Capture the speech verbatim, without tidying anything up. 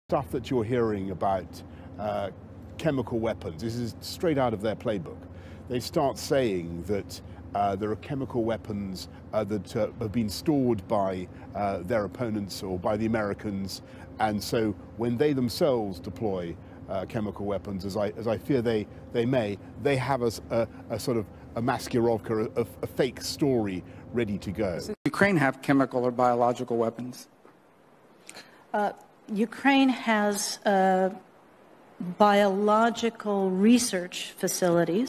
Stuff that you're hearing about uh, chemical weapons, this is straight out of their playbook. They start saying that uh, there are chemical weapons uh, that uh, have been stored by uh, their opponents or by the Americans, and so when they themselves deploy uh, chemical weapons, as I, as I fear they, they may, they have a, a, a sort of a maskirovka, a, a fake story ready to go. Does Ukraine have chemical or biological weapons? Uh, Ukraine has uh, biological research facilities.